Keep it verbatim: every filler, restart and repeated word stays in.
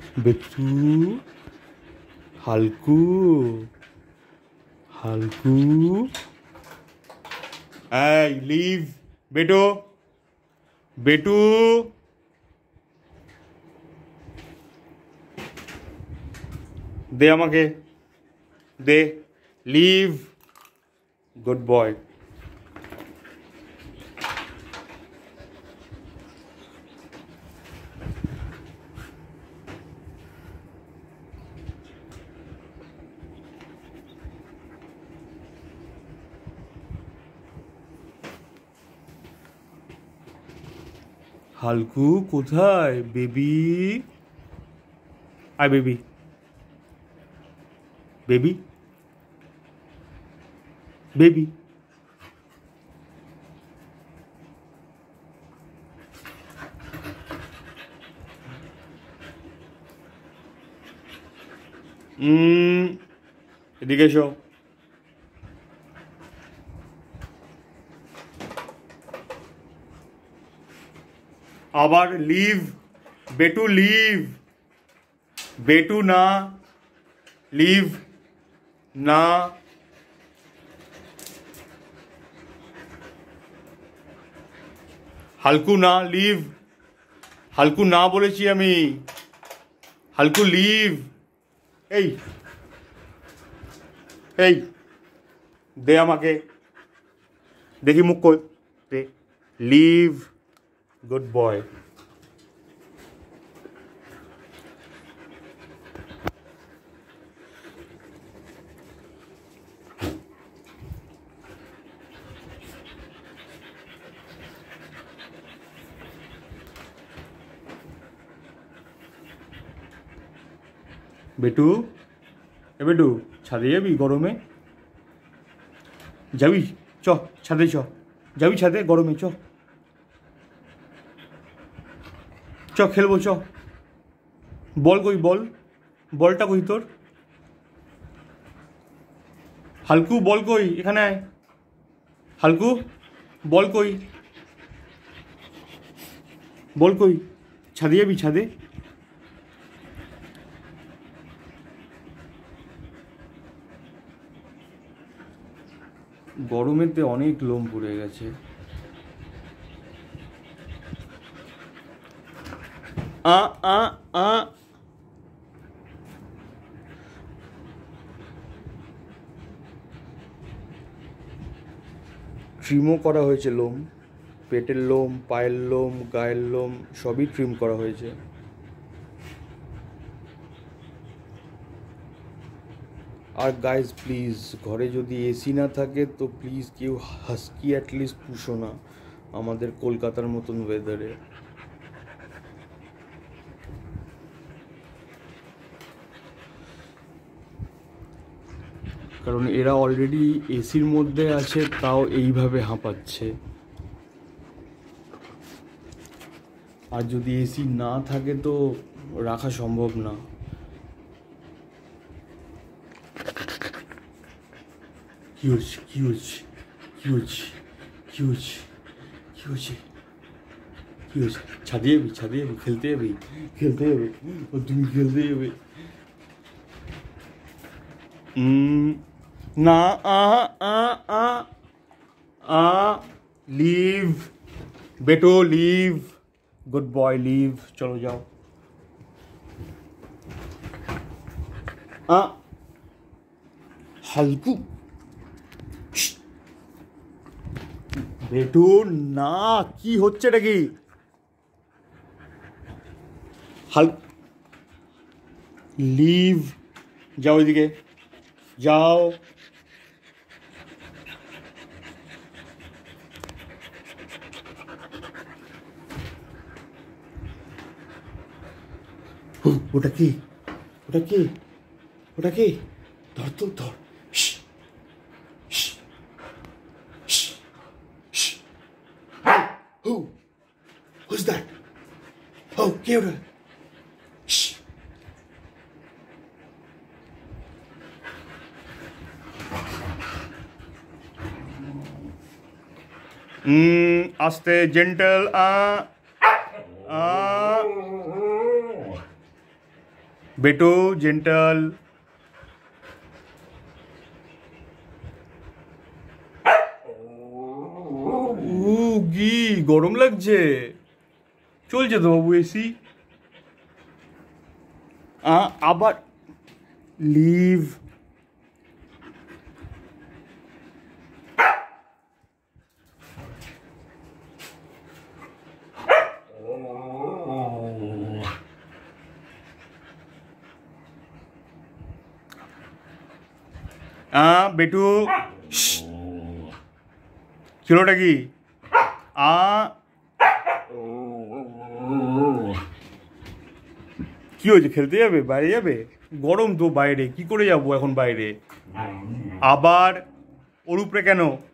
বেটু, হালকু, হালকু, এই লিভ, বেটু, বেটু, দে আমাকে, দে, লিভ, গুড বয়। হালকু কোথায় বেবি? আয় বেবি, বেবি, বেবি, উম এদিকে এসো। আবার লিভ, বেটু লিভ, বেটু না, লিভ না, হালকু না, লিভ, হালকু না বলেছি আমি, হালকু লিভ। এই এই দে আমাকে, দেখি মুখ কই, দে, লিভ, গুড বয়। বেটু, এ বেটু, ছাদে যাবি গরমে? যাবি? চ ছাদে, চ যাবি ছাদে গরমে, চ চ খেলবো, চ। বল কই, বল, বলটা কই তোর? হালকু বল কই, এখানে আয়। হালকু বল কই, বল কই, ছাদে যাবি ছাদে? গরমেতে অনেক লোম পড়ে গেছে। আ আ আ ট্রিমও করা হয়েছে লোম, পেটের লোম, পায়ের লোম, গায়ের লোম সবই ট্রিম করা হয়েছে। আর গাইজ প্লিজ, ঘরে যদি এসি না থাকে তো প্লিজ কেউ হাস্কি অ্যাটলিস্ট পুষো না আমাদের কলকাতার মতন ওয়েদারে। কারণ এরা অলরেডি এসির মধ্যে আছে, তাও এইভাবে হাঁপাচ্ছে। আর যদি এসি না থাকে তো রাখা সম্ভব না। কি হচ্ছে, কি হচ্ছে, কি হচ্ছে, কি হচ্ছে, কি হচ্ছে, কি হচ্ছে? ছাদে যাবি, ছাদে যাবি, খেলতে যাবি, খেলতে যাবে, ও তুমি খেলতে যাবে? না, আ আ আ আ লিভ, বেটো লিভ, গুড বয়, লিভ, চলো যাও। আ হালকু, বেটু না, কি হচ্ছে এটা কি? হাল লিভ, যাও এদিকে, যাও। ওটা কি, ওটা কি, ওটা কি? ধর তো, ধর। Who? Who's that? Oh, কে ওটা? হুম, আস্তে, জেন্টল। আ আ বেটো জেন্টাল। ও কি গরম লাগছে? চলছে তো বাবু এসি। আবার লিভ। বেটু কিলোটা কি? আ কি হয়েছে? খেলতে যাবে? বাইরে যাবে? গরম তো বাইরে, কি করে যাবো এখন বাইরে? আবার ওর উপরে কেন?